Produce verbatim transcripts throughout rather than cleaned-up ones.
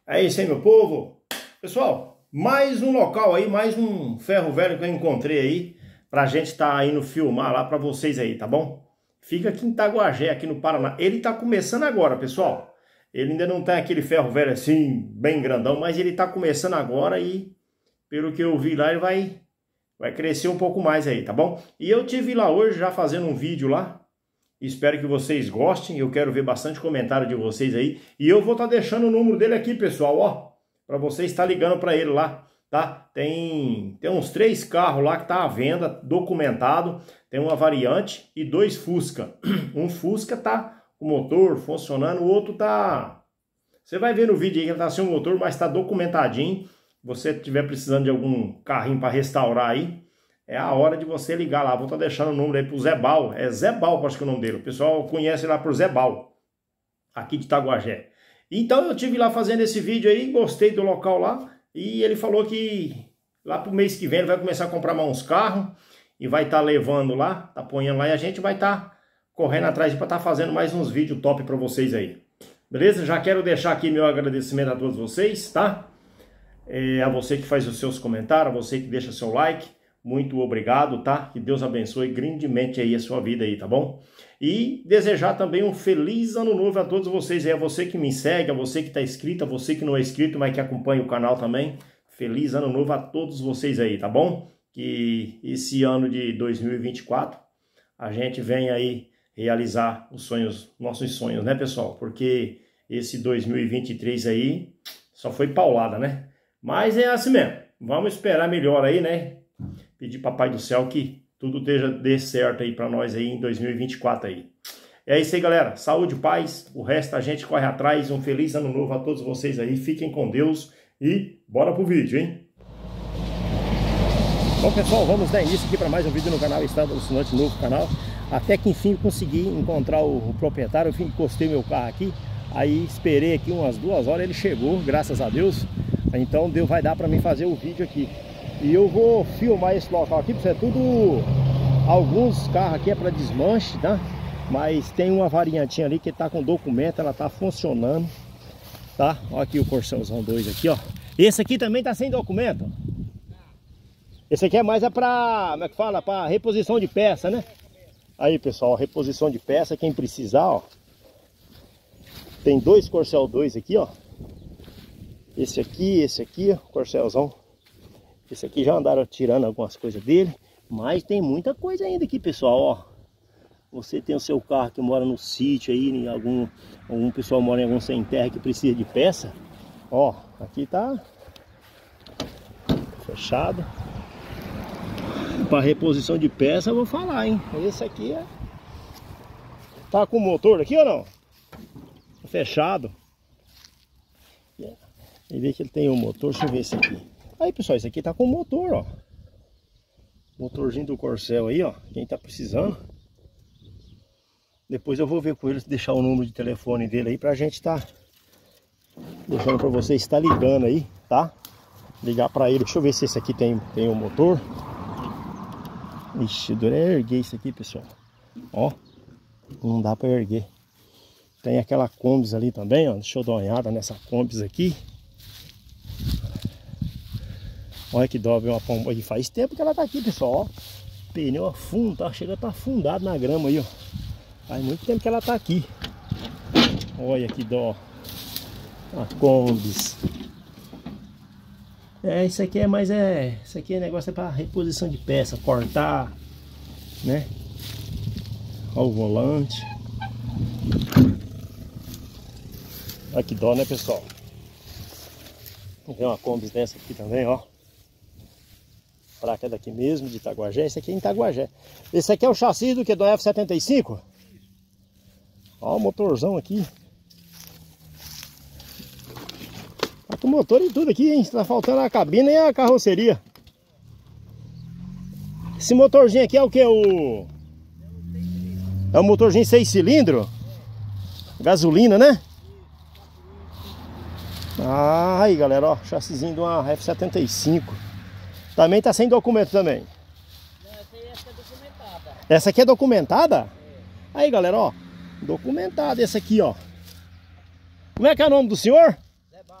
É isso aí, meu povo. Pessoal, mais um local aí, mais um ferro velho que eu encontrei aí, pra gente tá indo filmar lá pra vocês aí, tá bom? Fica aqui em Itaguajé, aqui no Paraná. Ele tá começando agora, pessoal. Ele ainda não tem aquele ferro velho assim, bem grandão, mas ele tá começando agora e, pelo que eu vi lá, ele vai, vai crescer um pouco mais aí, tá bom? E eu tive lá hoje já fazendo um vídeo lá. Espero que vocês gostem, eu quero ver bastante comentário de vocês aí. E eu vou estar tá deixando o número dele aqui, pessoal, ó. Para vocês estar tá ligando para ele lá, tá? Tem, tem uns três carros lá que tá à venda, documentado. Tem uma variante e dois Fusca. Um Fusca tá com o motor funcionando, o outro tá... Você vai ver no vídeo aí que ele tá sem o motor, mas tá documentadinho. Se você estiver precisando de algum carrinho para restaurar aí, é a hora de você ligar lá. Vou estar deixando o número aí pro Zé Bal. É Zé Bal, acho que é o nome dele. O pessoal conhece lá por Zé Bal, aqui de Itaguajé. Então eu tive lá fazendo esse vídeo aí, gostei do local lá. E ele falou que lá pro mês que vem ele vai começar a comprar mais uns carros. E vai estar levando lá, tá ponhando lá. E a gente vai estar correndo atrás para estar fazendo mais uns vídeos top para vocês aí. Beleza? Já quero deixar aqui meu agradecimento a todos vocês, tá? É, a você que faz os seus comentários, a você que deixa seu like. Muito obrigado, tá? Que Deus abençoe grandemente aí a sua vida aí, tá bom? E desejar também um feliz ano novo a todos vocês aí, a você que me segue, a você que tá inscrito, a você que não é inscrito, mas que acompanha o canal também. Feliz ano novo a todos vocês aí, tá bom? Que esse ano de dois mil e vinte e quatro a gente venha aí realizar os sonhos, nossos sonhos, né, pessoal? Porque esse dois mil e vinte e três aí só foi paulada, né? Mas é assim mesmo. Vamos esperar melhor aí, né? Pedir papai do céu que tudo esteja dê certo aí para nós aí em dois mil e vinte e quatro aí. É isso aí, galera. Saúde, paz. O resto a gente corre atrás. Um feliz ano novo a todos vocês aí. Fiquem com Deus e bora pro vídeo, hein? Bom, pessoal, vamos dar início aqui para mais um vídeo no canal Estado Alucinante, novo canal. Até que enfim consegui encontrar o, o proprietário. Eu encostei meu carro aqui. Aí esperei aqui umas duas horas. Ele chegou, graças a Deus. Então Deus vai dar para mim fazer o vídeo aqui. E eu vou filmar esse local aqui, porque é tudo... Alguns carros aqui é para desmanche, tá? Mas tem uma variantinha ali que tá com documento, ela tá funcionando, tá? Olha aqui o Corcelzão dois aqui, ó. Esse aqui também tá sem documento. Esse aqui é mais é pra... Como é que fala? Pra reposição de peça, né? Aí, pessoal, reposição de peça, quem precisar, ó. Tem dois Corcel dois aqui, ó. Esse aqui, esse aqui, ó, Corcelzão. Esse aqui já andaram tirando algumas coisas dele. Mas tem muita coisa ainda aqui, pessoal, ó. Você tem o seu carro que mora no sítio aí, em algum, algum pessoal mora em algum sem terra que precisa de peça. Ó, aqui tá fechado. Para reposição de peça eu vou falar, hein. Esse aqui é... Tá com motor aqui ou não? Tá fechado. E vê que ele tem um motor, deixa eu ver esse aqui. Aí, pessoal, esse aqui tá com motor, ó. Motorzinho do Corcel aí, ó. Quem tá precisando. Depois eu vou ver com ele, deixar o número de telefone dele aí pra gente tá deixando pra vocês estar ligando aí, tá? Ligar pra ele. Deixa eu ver se esse aqui tem, tem um motor. Ixi, dura é erguer isso aqui, pessoal. Ó, não dá pra erguer. Tem aquela Kombis ali também, ó. Deixa eu dar uma olhada nessa Kombis aqui. Olha que dó, viu? Uma pomba aí. Faz tempo que ela tá aqui, pessoal, ó. Pneu a fundo, tá? Chega a tá afundado na grama aí, ó. Faz muito tempo que ela tá aqui. Olha que dó. A Kombis. É, isso aqui é mais é... Isso aqui é negócio é pra reposição de peça. Cortar, né? Olha o volante. Olha que dó, né, pessoal? Tem uma Kombis dessa aqui também, ó. Placa daqui mesmo, de Itaguajé. Esse aqui é em Itaguajé. Esse aqui é o chassi do que? Do F setenta e cinco? Ó o motorzão aqui. Tá com motor e tudo aqui, hein? Tá faltando a cabina e a carroceria. Esse motorzinho aqui é o que? O... É o motorzinho seis cilindros? Gasolina, né? Ah, aí, galera, ó. Chassizinho de uma F setenta e cinco. Também tá sem documento também. Não, essa aí é documentada. Essa aqui é documentada? É. Aí, galera, ó. Documentada essa aqui, ó. Como é que é o nome do senhor? Zé Bal.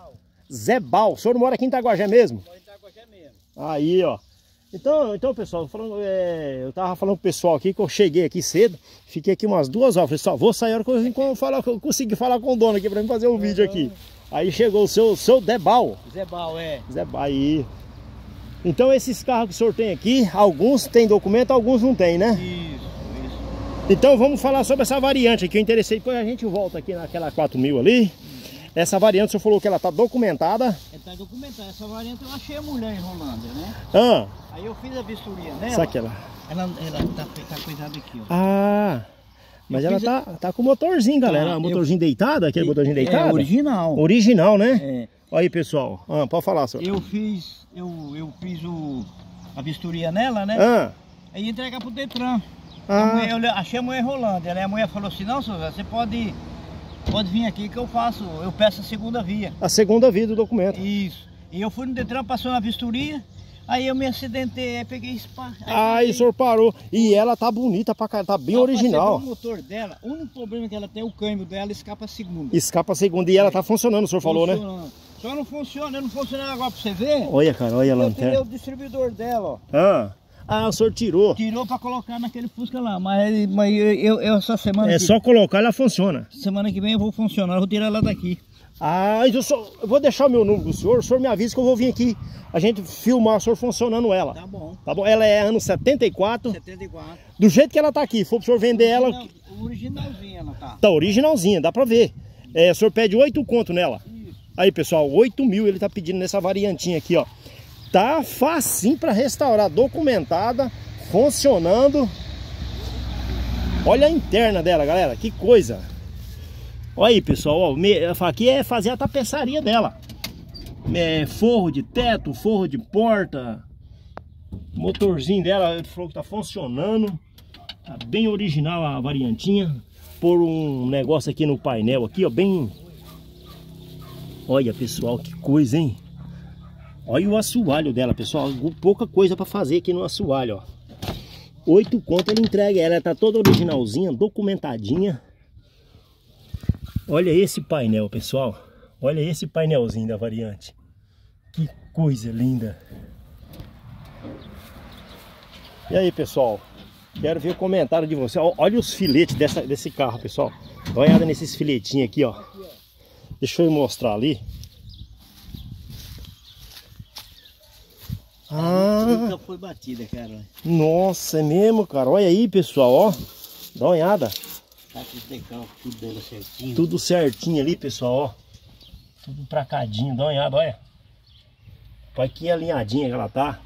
Zé Bal. O senhor mora aqui em Itaguajé mesmo? Moro em Itaguajé mesmo. Aí, ó. Então, então pessoal, falando, é, eu tava falando pro pessoal aqui que eu cheguei aqui cedo, fiquei aqui umas duas horas, falei, só vou sair a hora que eu, que eu, falar, que eu consegui falar com o dono aqui pra mim fazer um vídeo aqui. Aí chegou o seu, seu Debal. Zé Bal, é. Zé Bal, aí. Então esses carros que o senhor tem aqui, alguns tem documento, alguns não tem, né? Isso, isso. Então vamos falar sobre essa variante aqui, eu interessei, depois a gente volta aqui naquela quatro mil ali. Essa variante, o senhor falou que ela tá documentada. Ela tá documentada. Essa variante eu achei a mulher em Rolândia, né? Ah. Aí eu fiz a vistoria nela. Sabe que ela... Ela, ela tá, tá coisada aqui, ó. Ah, mas eu ela tá, a... tá com o motorzinho, galera. Ah, motorzinho eu... deitado, aquele e... motorzinho deitado? É, original. Original, né? É. Olha aí, pessoal. Ah, pode falar, senhor. Eu fiz, eu, eu fiz o, a vistoria nela, né? Ah. Aí entregar pro Detran. Ah. A mulher, eu achei a mulher em Rolândia. Aí a mulher falou assim, não, senhor, você pode... Pode vir aqui que eu faço, eu peço a segunda via. A segunda via do documento. Isso. E eu fui no Detran, passou na vistoria, aí eu me acidentei, aí peguei spa. Aí, aí o senhor parou. E ela tá bonita pra caramba, tá bem não, original. O motor dela, o único problema que ela tem, o câmbio dela escapa a segunda. Escapa a segunda e ela tá funcionando, o senhor falou, né? Só não funciona, eu não funcionando agora pra você ver. Olha, cara, olha a lanterna. Eu tirei o distribuidor dela, ó. Ah. Ah, o senhor tirou. Tirou pra colocar naquele Fusca lá, mas, mas eu, eu, eu essa semana... É que, só colocar, ela funciona. Semana que vem eu vou funcionar, eu vou tirar ela daqui. Ah, então eu, eu vou deixar o meu número do senhor, o senhor me avisa que eu vou vir aqui, a gente filmar o senhor funcionando ela. Tá bom. Tá bom? Ela é ano setenta e quatro. setenta e quatro. Do jeito que ela tá aqui, for pro senhor vender ela... Não, originalzinha ela tá. Tá originalzinha, dá pra ver. É, o senhor pede oito conto nela. Isso. Aí, pessoal, oito mil ele tá pedindo nessa variantinha aqui, ó. Tá facinho pra restaurar, documentada, funcionando. Olha a interna dela, galera, que coisa. Olha aí, pessoal, ó, aqui é fazer a tapeçaria dela. É, forro de teto, forro de porta. Motorzinho dela, ele falou que tá funcionando. Tá bem original a variantinha. Por um negócio aqui no painel aqui, ó, bem... Olha, pessoal, que coisa, hein? Olha o assoalho dela, pessoal. Pouca coisa pra fazer aqui no assoalho, ó. Oito conto ele entrega. Ela tá toda originalzinha, documentadinha. Olha esse painel, pessoal. Olha esse painelzinho da variante. Que coisa linda. E aí, pessoal? Quero ver o comentário de você. Olha os filetes dessa, desse carro, pessoal. Dá uma olhada nesses filetinhos aqui, ó. Deixa eu mostrar ali. Ah, nunca foi batida, cara. Nossa, é mesmo, cara. Olha aí, pessoal, ó. Dá uma olhada. Tá tudo dela certinho. Tudo certinho ali, pessoal, ó. Tudo tracadinho. Dá uma olhada, olha. Olha que alinhadinha que ela tá.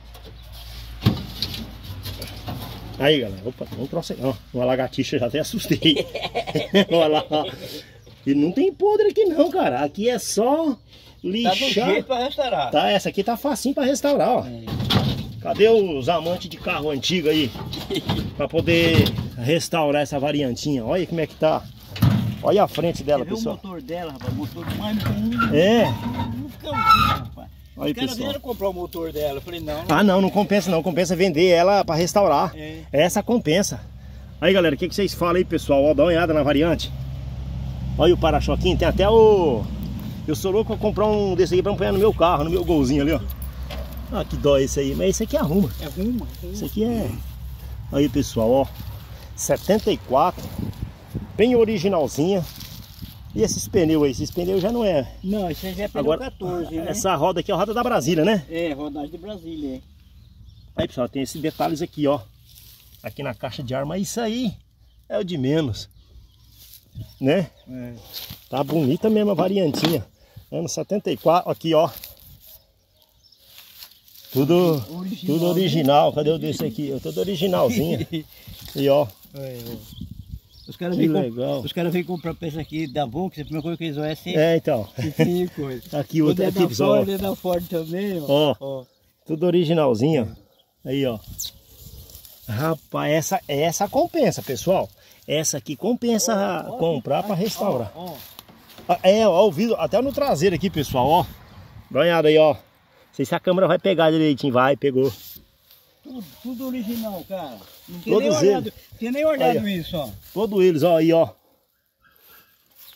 Aí, galera. Opa, vamos prosseguir. Ó, uma lagartixa, já até assustei. Olha lá. E não tem podre aqui não, cara. Aqui é só... lixar. Tá do jeito pra restaurar. Tá, essa aqui tá facinho pra restaurar, ó. É. Cadê os amantes de carro antigo aí? Pra poder restaurar essa variantinha. Olha como é que tá. Olha a frente dela, Você pessoal. Viu o motor dela, rapaz? O motor mais comum. É. Nunca vi, rapaz. Aí, os caras pessoal. vieram comprar o motor dela. Eu falei, não, não. Ah, não, não compensa não. Compensa vender ela pra restaurar. É. Essa compensa. Aí, galera, o que, que vocês falam aí, pessoal? Ó, dá uma olhada na variante. Olha o para-choquinho. Tem até o... Eu sou louco pra comprar um desse aqui pra apanhar no meu carro, no meu golzinho ali, ó. Ah, que dó esse aí. Mas esse aqui arruma. É arruma. Esse aqui é... Aí, pessoal, ó. setenta e quatro. Bem originalzinha. E esses pneus aí? Esses pneus já não é... Não, esse já é pneu agora, quatorze, né? Essa roda aqui é a roda da Brasília, né? É, rodagem de Brasília, é. Aí, pessoal, tem esses detalhes aqui, ó. Aqui na caixa de ar. Mas isso aí é o de menos. Né? É. Tá bonita mesmo a variantinha. Ano setenta e quatro, aqui ó. Tudo original. Tudo original. Cadê o desse aqui? Eu tudo originalzinho. E ó. É, os caras que vêm legal. Os caras vêm comprar peça aqui da Volks, a primeira coisa que eles vão é ser. É, então. Coisa. Aqui outro é aqui, da pessoal. Ford, é da Ford também, ó. Ó, ó. Tudo originalzinho. É. Aí, ó. Rapaz, essa, essa compensa, pessoal. Essa aqui compensa ó, ó, comprar para restaurar. Ó, ó. É, ó, o vidro, até no traseiro aqui, pessoal, ó. Dá uma olhada aí, ó. Não sei se a câmera vai pegar direitinho. Vai, pegou. Tudo, tudo original, cara. Não tem Todos nem olhado, eles. tem nem olhado aí, isso, ó. Todos eles, ó, aí, ó.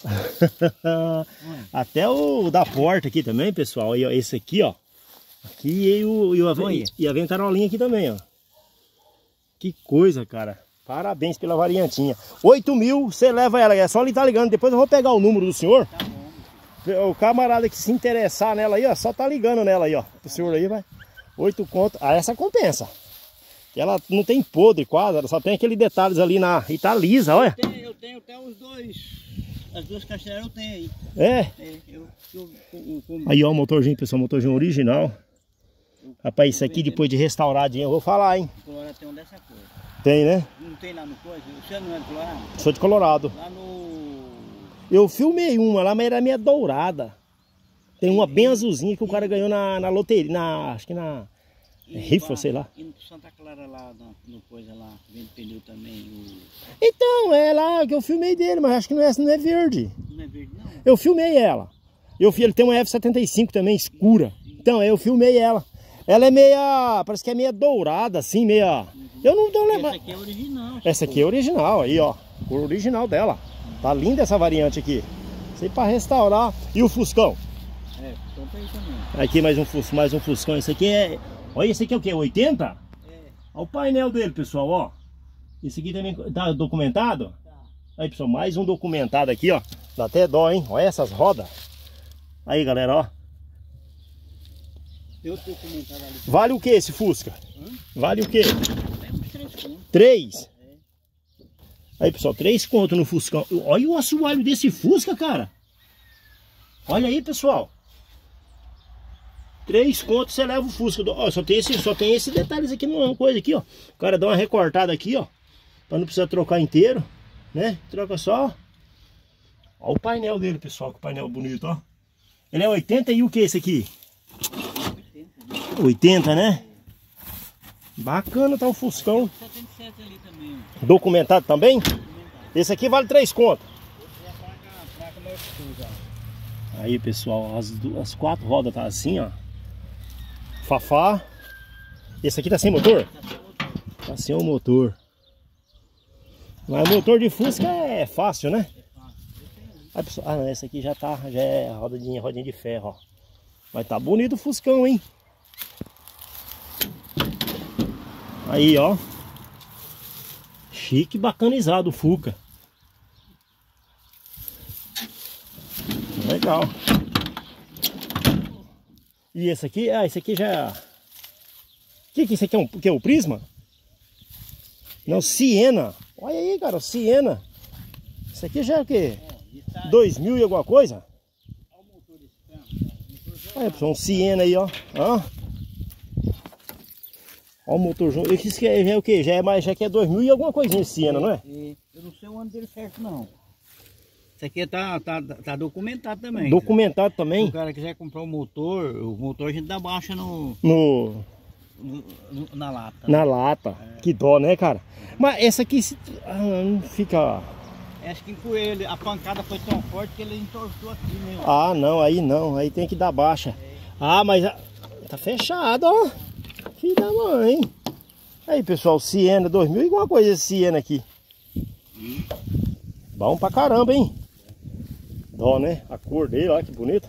Até o da porta aqui também, pessoal. E, ó, esse aqui, ó. Aqui e o, e, o, e, e a ventarolinha aqui também, ó. Que coisa, cara. Parabéns pela variantinha. oito mil, você leva ela. É só ele estar ligando. Depois eu vou pegar o número do senhor. Tá bom. O camarada que se interessar nela aí, ó. Só tá ligando nela aí, ó. O senhor aí, vai. oito conto. Ah, essa compensa. Ela não tem podre quase. Ela só tem aqueles detalhes ali na... E tá lisa, olha. Eu tenho, eu tenho até os dois... As duas caixeiras eu tenho aí. É? É eu, eu, eu, eu, aí, ó, o motorzinho, pessoal. Motorzinho original. Rapaz, isso aqui depois de restauradinho, eu vou falar, hein? O Colorado tem um dessa cor. Tem, né? Não tem lá no coisa? Você não é de Colorado? Sou de Colorado. Lá no... Eu filmei uma lá, mas era meia dourada. Tem uma bem azulzinha que o cara ganhou na, na loteria, na, acho que na rifa, sei lá. E no Santa Clara lá, no, no coisa lá, vendo pneu também. O... Então, é lá que eu filmei dele, mas acho que não é, não é verde. Não é verde, não? Eu filmei ela. Eu, ele tem uma F setenta e cinco também, escura. Então, eu filmei ela. Ela é meia, parece que é meia dourada, assim, meia... Eu não tô lembrando. Essa aqui é original. Essa aqui é original, aí, ó. O original dela. Tá linda essa variante aqui. Isso aí pra restaurar. E o Fuscão? É, então tá aí também. Aqui mais um, fus, mais um Fuscão. Esse aqui é... Olha, esse aqui é o quê? oitenta? É. Olha o painel dele, pessoal, ó. Esse aqui também tá documentado? Tá. Aí, pessoal, mais um documentado aqui, ó. Dá até dó, hein? Olha essas rodas. Aí, galera, ó. Eu tô comentando ali. Vale o que esse Fusca? Hã? Vale o que? É uns três contos. Três? É. Aí, pessoal, três contos no Fuscão. Olha o assoalho desse Fusca, cara. Olha aí, pessoal. Três contos você leva o Fusca. Ó, só tem esse, só tem esse detalhes aqui, numa coisa aqui, ó. O cara dá uma recortada aqui, ó. Pra não precisar trocar inteiro, né? Troca só. Ó o painel dele, pessoal. Que painel bonito, ó. Ele é oitenta e o que esse aqui? oitenta, né? Bacana, tá o Fuscão. setenta e sete ali também. Documentado também? Esse aqui vale três contos. Esse é a placa, a placa Mercedes, ó. Aí, pessoal, as, as quatro rodas tá assim, ó. Fafá. Esse aqui tá sem motor? Tá sem o motor. Mas motor de Fusca é fácil, né? Aí, pessoal, ah, não, essa aqui já tá, já é rodinha, rodinha de ferro, ó. Mas tá bonito o Fuscão, hein? Aí, ó. Chique, bacanizado o Fuca. Legal. E esse aqui? Ah, esse aqui já... O que que esse aqui é? Um, que é o Prisma? Não, Siena. Olha aí, cara, Siena. Esse aqui já é o quê? Dois mil e alguma coisa? Olha, pessoal, um Siena aí, ó. Ó. Ó o motor junto. Esse já é o quê? Já é mais, já que é dois mil e alguma coisinha esse Siena, não é? Eu não sei o ano dele certo, não. Isso aqui tá, tá, tá documentado também. Documentado também? Se o cara quiser comprar o motor, o motor a gente dá baixa no... No... no, no na lata. Na lata. É. Que dó, né, cara? Mas essa aqui se... ah, não fica... Acho que por ele, a pancada foi tão forte que ele entortou aqui, né? Ah, não, aí não. Aí tem que dar baixa. É. Ah, mas... Tá fechado, ó. Filho da mãe. Aí, pessoal, Siena dois mil e alguma coisa esse Siena aqui. Hum. Bom pra caramba, hein? Dó, né? A cor dele, olha que bonita.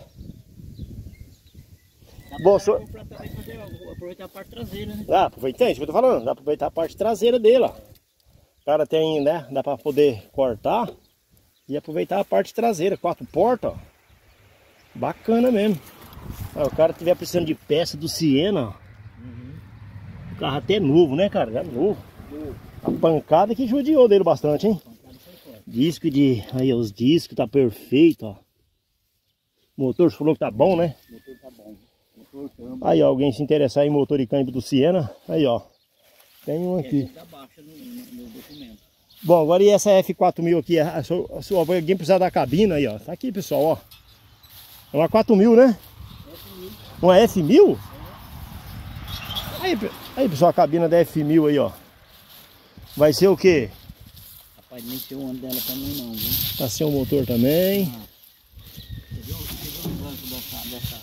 Dá Bom, senhor... também fazer, aproveitar a parte traseira, né? Ah, aproveitei, isso que eu tô falando. Dá pra aproveitar a parte traseira dele, ó. O cara tem, né? Dá pra poder cortar e aproveitar a parte traseira. Quatro portas, ó. Bacana mesmo. Ah, o cara tiver precisando de peça do Siena, ó. Uhum. O carro até novo, né, cara? Já novo. Uhum. A pancada que judiou dele bastante, hein? Disco de... Aí, os discos tá perfeito, ó. O motor, você falou que tá bom, né? O motor tá bom. Motor câmbio. Aí, ó, alguém se interessar em motor e câmbio do Siena, aí, ó. Tem um aqui. Dá baixa no, no, no documento. Bom, agora e essa F quatro mil aqui? A sua, a sua, alguém precisar da cabina aí, ó. Tá aqui, pessoal, ó. É uma quatro mil, né? F mil. Uma F mil? É. Aí, aí, pessoal, a cabina da F mil aí, ó. Vai ser o quê? Rapaz, nem sei o ano dela também não, viu? Tá sem o motor também. Ah. Você viu, você viu o banco dessa... dessa...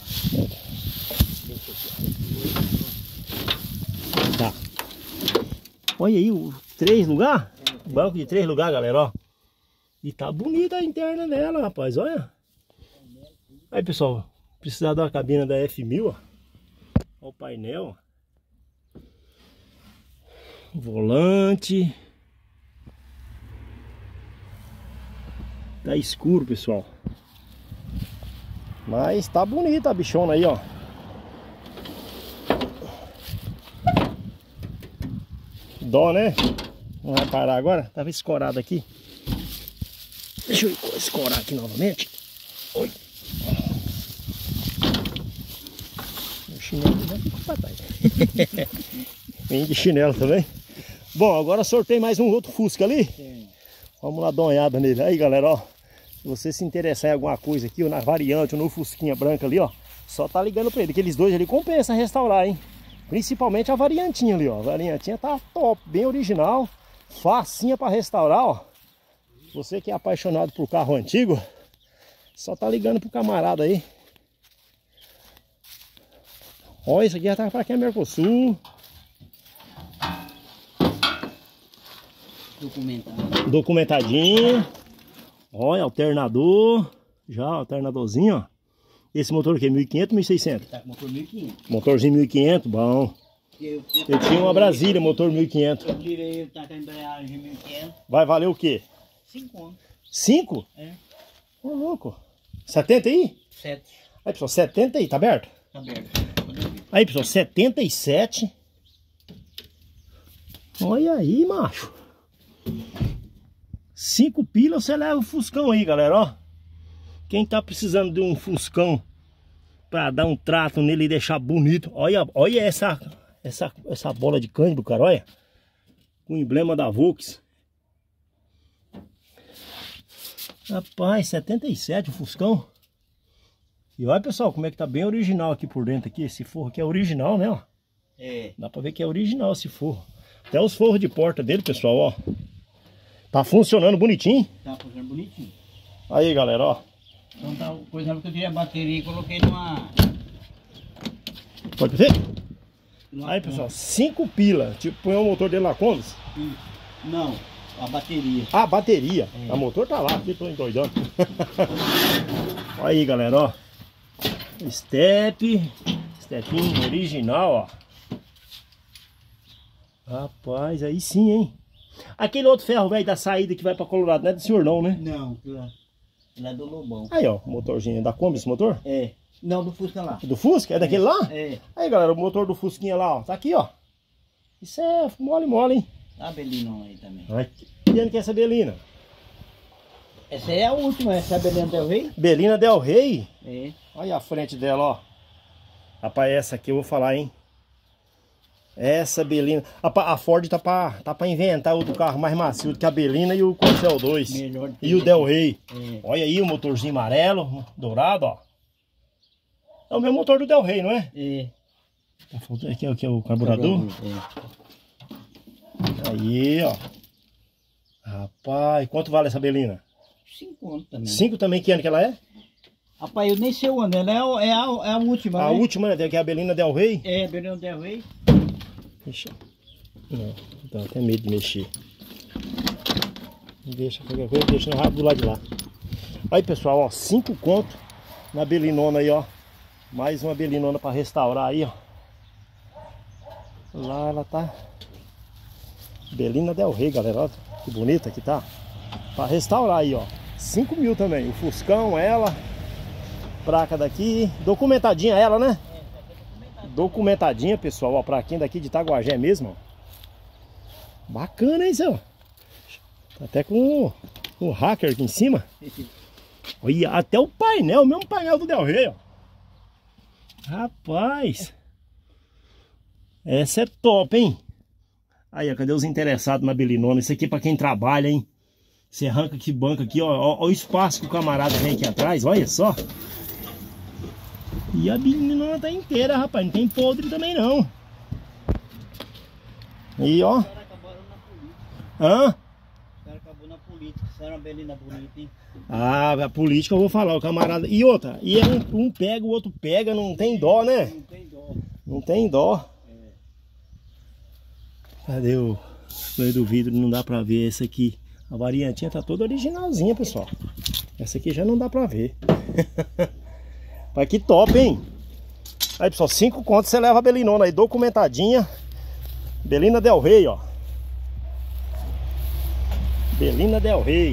desse aqui, Tá. Olha aí, o três lugares. É. Banco de três lugares, galera, ó. E tá bonita a interna dela, rapaz, olha. Aí, pessoal, precisar da cabina da F mil, ó. Olha o painel. Volante. Tá escuro, pessoal. Mas tá bonita a bichona aí, ó. Dó, né? Não vai parar agora? Tava escorado aqui. Deixa eu escorar aqui novamente. Oi. O chinelo já ficou pra trás. Vem de chinelo também. Bom, agora sorteio mais um outro Fusca ali. Sim. Vamos lá dar uma olhada nele. Aí, galera, ó. Se você se interessar em alguma coisa aqui, ou na variante, ou no Fusquinha branca ali, ó. Só tá ligando pra ele. Aqueles dois ali compensa restaurar, hein? Principalmente a variantinha ali, ó. A variantinha tá top, bem original. Facinha pra restaurar, ó. Você que é apaixonado por carro antigo, só tá ligando pro camarada aí. Ó, isso aqui já tá pra quem é Mercosul. Documentado. Documentadinho. Olha, alternador. Já, alternadorzinho, ó. Esse motor aqui é mil e quinhentos, mil e seiscentos? Tá com motor mil e quinhentos. Motorzinho mil e quinhentos, bom. Eu, eu, eu tinha uma Brasília, motor mil e quinhentos. Eu tirei ele, tá com a embreagem mil e quinhentos. Vai valer o quê? cinco. cinco? É. Ô, louco. setenta aí? sete. Aí, pessoal, setenta aí, tá aberto? Tá aberto. Aí, pessoal, setenta e sete. Olha aí, macho. cinco pilas, você leva o Fuscão aí, galera, ó. Quem tá precisando de um Fuscão pra dar um trato nele e deixar bonito. Olha, olha essa, essa, essa bola de câmbio, cara, olha. Com o emblema da Volks. Rapaz, setenta e sete o Fuscão. E olha, pessoal, como é que tá bem original aqui por dentro aqui. Esse forro aqui é original, né, ó. É. Dá pra ver que é original esse forro. Até os forros de porta dele, pessoal, ó. Tá funcionando bonitinho. Tá funcionando bonitinho. Aí, galera, ó. Então tá, coisa que eu tirei a bateria e coloquei numa... Pode ver? numa Aí, pessoal, cinco pila. Tipo, põe o motor dele na Kombi. Não, a bateria. Ah, bateria. É. O motor tá lá, aqui tô endoidando. Aí, galera, ó. Step. Stepinho original, ó. Rapaz, aí sim, hein? Aquele outro ferro, velho, da saída que vai pra Colorado, não é do senhor não, né? Não, ele é do Lobão. Aí, ó, motorzinho da Kombi, esse motor? É. Não, do Fusca lá. Do Fusca? É daquele lá? É. Aí, galera, o motor do Fusquinha lá, ó. Tá aqui, ó. Isso é mole, mole, hein? A Belina aí também. Ai, que ano que é essa Belina? Essa é a última, essa é a Belina Del Rey? Belina Del Rey? É. Olha a frente dela, ó. Rapaz, essa aqui eu vou falar, hein? Essa Belina... A Ford tá pra, tá pra inventar outro carro mais macio do que a Belina e o Corcel dois. Melhor E o Del Rey. É. Olha aí o motorzinho amarelo, dourado, ó. É o mesmo motor do Del Rey, não é? É. Aqui é o que? O carburador? É. Aí, ó. Rapaz, quanto vale essa Belina? Cinco anos também. Cinco também, que ano que ela é? Rapaz, eu nem sei o ano, ela é, o- é, a, é a última, A né? última, né? Que é a Belina Del Rey. É, Belina Del Rey. Deixa. Não, dá até medo de mexer. Deixa qualquer coisa, deixa no rabo do lado de lá. Aí, pessoal, ó, cinco conto na Belinona aí, ó. Mais uma Belinona pra restaurar aí, ó. Lá ela tá. Belina Del Rey, galera, ó. Que bonita que tá. Pra restaurar aí, ó. cinco mil também. O Fuscão, ela. Placa daqui. Documentadinha ela, né? Documentadinha, pessoal, ó, pra quem daqui de Itaguajé mesmo, ó. Bacana, hein, seu? Tá até com o, o hacker aqui em cima. Olha, até o painel, o mesmo painel do Del Rey, ó. Rapaz. Essa é top, hein? Aí, ó, cadê os interessados na Belinona? Isso aqui é pra quem trabalha, hein? Você arranca aqui, banco aqui, ó, ó, ó o espaço que o camarada vem aqui atrás, olha só. E a Belinona tá inteira, rapaz, não tem podre também não. E ó. Os caras acabaram na política. Hã? Os caras acabaram na política. Fizeram uma Belina bonita, hein? Ah, a política eu vou falar, o camarada. E outra, e é um, um pega, o outro pega, não tem dó, né? Não tem dó. Não tem dó. É. Cadê o meio do vidro? Não dá pra ver esse aqui. A variantinha tá toda originalzinha, pessoal. Essa aqui já não dá pra ver. Mas que top, hein? Aí, pessoal, cinco contos você leva a belinona aí, documentadinha. Belina Del Rey, ó. Belina Del Rey.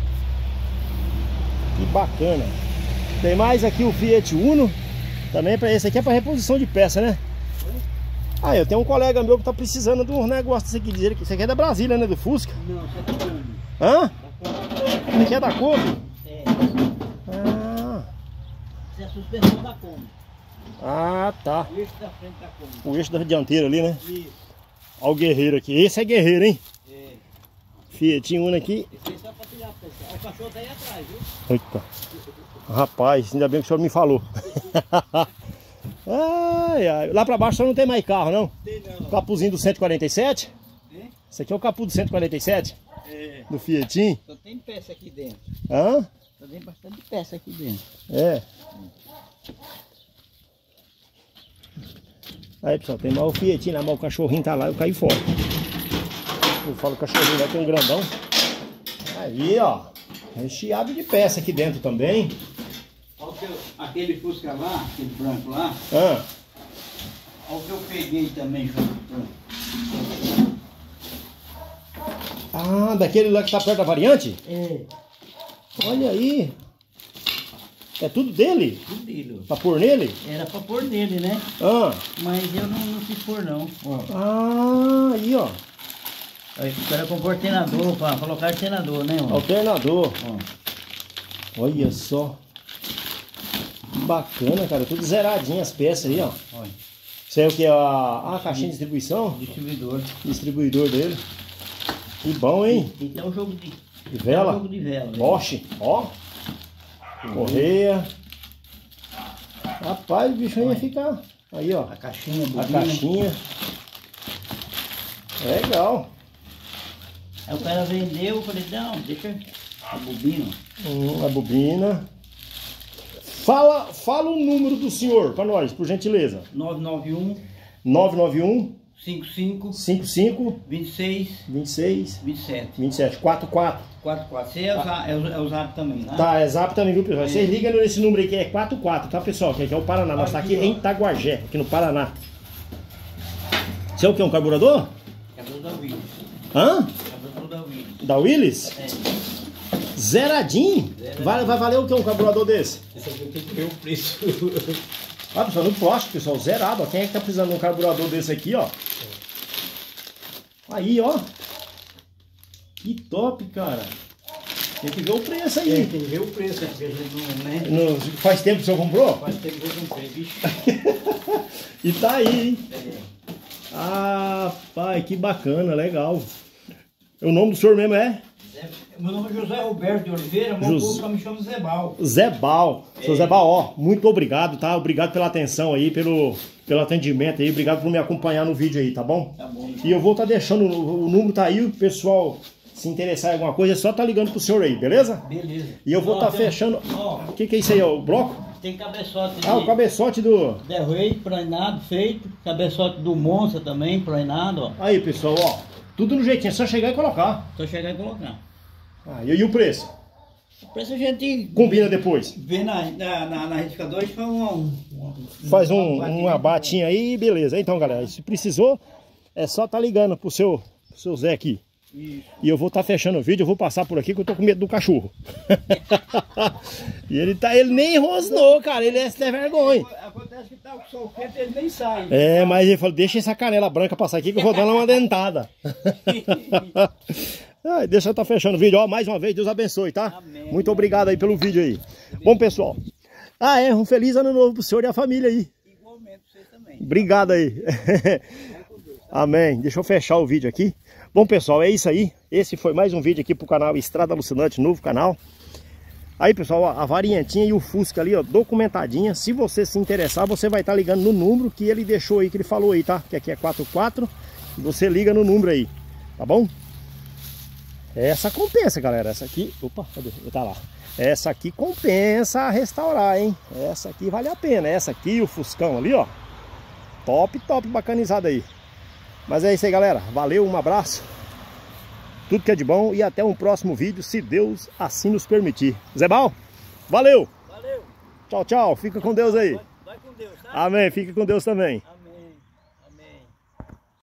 Que bacana. Tem mais aqui o Fiat Uno. Também para esse aqui é para reposição de peça, né? Ah, eu tenho um colega meu que tá precisando de um negócio desse aqui. Dizer que isso aqui é da Brasília, né? Do Fusca. Não, isso é da Kombi. Hã? Isso aqui é da Kombi? É. Ah. Isso é a suspensão da Kombi. Ah, tá. O eixo da frente da Kombi. O eixo da dianteira ali, né? Isso. Olha o guerreiro aqui. Esse é guerreiro, hein? É. Fiat Uno aqui. Esse é só pra tirar a peça. O cachorro tá aí atrás, viu? Eita. Rapaz, ainda bem que o senhor me falou. Ai, ai. Lá pra baixo só não tem mais carro, não? Tem não. O capuzinho do cento e quarenta e sete? Hein? Esse aqui é o capu do cento e quarenta e sete? É. Do Fiatinho? Só tem peça aqui dentro. Hã? Só tem bastante peça aqui dentro. É. Aí, pessoal, tem mais o Fiatinho lá, mas o cachorrinho tá lá, eu caí fora. Eu falo o cachorrinho lá, tem um grandão. Aí, ó. Recheado de peça aqui dentro também. Olha o que eu, aquele Fusca lá, aquele branco lá. Ah. Olha o que eu peguei também junto. Ah, daquele lá que tá perto da variante? É. Olha aí. É tudo dele? Tudo dele. Pra pôr nele? Era pra pôr nele, né? Ah. Mas eu não, não quis pôr não. Ó. Ah, aí, ó. Aí era com alternador, pra colocar alternador, né? Ó. Alternador. Ó. Olha só. Que bacana, cara. Tudo zeradinho as peças aí, ó. Olha. Isso aí é o que? A, a caixinha de distribuição? Distribuidor. Distribuidor dele. Que bom, hein? E tem o jogo de, De vela? jogo de vela. né? Bosch, ó. Correia. Rapaz, o bicho aí ia ficar. Aí, ó. A caixinha, a A bobina. caixinha. Legal. Aí o cara vendeu, eu falei, não, deixa a bobina. Hum, a bobina. Fala, fala o número do senhor para nós, por gentileza. nove nove um, nove nove um, cinco cinco, cinco cinco, vinte e seis, vinte e seis, vinte e sete. vinte e sete, quarenta e quatro. quatro quatro. Você é, usa, é, usa- é usado também, né? Tá, é zap também, viu, pessoal? Vocês ligam nesse número aí que é quarenta e quatro, tá, pessoal? Que aqui é o Paraná. Nós tá aqui em Itaguajé, aqui no Paraná. Você é o que? Um carburador? Cabelo da Willis. Hã? Cabelo da Willis. Da Willis? É. Zeradinho? Vai, vai valer o que um carburador desse? Esse aqui eu tenho que ver o preço. Ah, pessoal, no plástico, pessoal, zerado, ó. Quem é que tá precisando de um carburador desse aqui, ó? Aí, ó. Que top, cara. Tem que ver o preço aí. É, tem que ver o preço, né? Porque a gente não, né? No- faz tempo que o senhor comprou? Faz tempo que eu comprei, bicho. E tá aí, hein? É. Ah, pai, que bacana, legal. O nome do senhor mesmo é? Zé- Meu nome é José Roberto de Oliveira, mas José- o povo só me chama Zé Bal. Zé Bal. Seu É. Zé Bal, ó, muito obrigado, tá? Obrigado pela atenção aí, pelo, pelo atendimento aí. Obrigado por me acompanhar no vídeo aí, tá bom? Tá bom. E eu vou estar deixando, o o número tá aí, o pessoal se interessar em alguma coisa, é só tá ligando pro senhor aí, beleza? Beleza. E eu vou Ó, estar tem- fechando... Ó, O que que é isso aí, ó? O bloco? tem cabeçote de Ah, o cabeçote do... Del Rey, planado, feito. Cabeçote do Monza também, planado, ó. Aí, pessoal, ó. Tudo no jeitinho, é só chegar e colocar. Só chegar e colocar. Ah, e, e o preço? O preço a gente Combina depois. vê na, na, na, na retificadora e faz um, um, um, Faz um, abate- um abatinho aí e beleza. Então, galera, se precisou, é só tá ligando pro seu, pro seu Zé aqui. Isso. E eu vou estar fechando o vídeo, eu vou passar por aqui que eu tô com medo do cachorro. E ele tá, ele nem rosnou, cara, ele é sem vergonha. Acontece que tá com o sol quente, ele nem sai. É, mas ele falou, deixa essa canela branca passar aqui que eu vou dar ela uma dentada. Ai, deixa eu estar fechando o vídeo, ó, mais uma vez, Deus abençoe, tá? Amém. Muito obrigado aí pelo vídeo aí. Bom, pessoal, ah é, um feliz ano novo pro senhor e a família aí. Igualmente pra vocês também. Obrigado aí. Amém. Deixa eu fechar o vídeo aqui. Bom, pessoal, é isso aí. Esse foi mais um vídeo aqui pro canal Estrada Alucinante, novo canal. Aí, pessoal, ó, a variantinha e o Fusca ali, ó, documentadinha. Se você se interessar, você vai estar ligando no número que ele deixou aí, que ele falou aí, tá? Que aqui é quatro quatro. E você liga no número aí, tá bom? Essa compensa, galera. Essa aqui... Opa, cadê? Tá lá. Essa aqui compensa restaurar, hein? Essa aqui vale a pena. Essa aqui, o Fuscão ali, ó. Top, top, bacanizado aí. Mas é isso aí, galera. Valeu, um abraço. tudo que é de bom e até um próximo vídeo, se Deus assim nos permitir. Zé Bal, valeu! Valeu! Tchau, tchau, fica com Deus aí. Vai, vai com Deus, tá? Amém, fica com Deus também. Amém, amém.